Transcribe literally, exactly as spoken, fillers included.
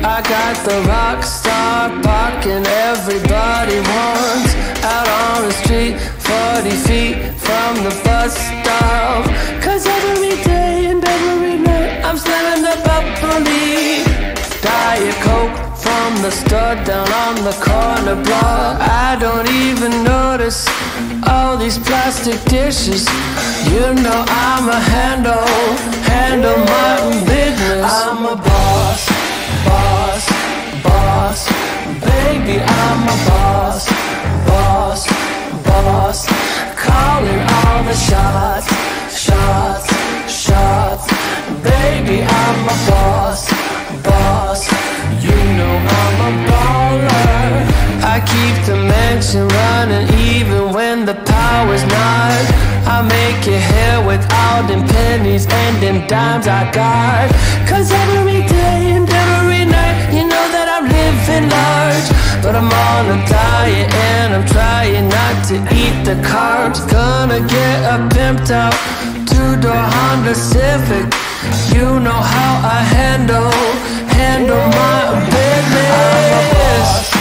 I got the rock star parking everybody wants. Out on the street, forty feet from the bus stop. Cause every day and every night I'm slamming the bubbly. Diet Coke from the store down on the corner block. I don't even notice all these plastic dishes. You know I'm a handle, handle my own business. I'm a boss, boss, boss. Baby, I'm a boss, boss, boss. Calling all the shots, shots, shots. Baby, I'm a boss, boss. You know I'm a baller. I keep the mansion running even when the power's not. I make it here with all them pennies and them dimes I got. Cause every day and every night, you know that I'm living large. But I'm on a diet and I'm trying not to eat the carbs. Gonna get a pimped out two-door Honda Civic. You know how I handle, handle my business. I'm a boss.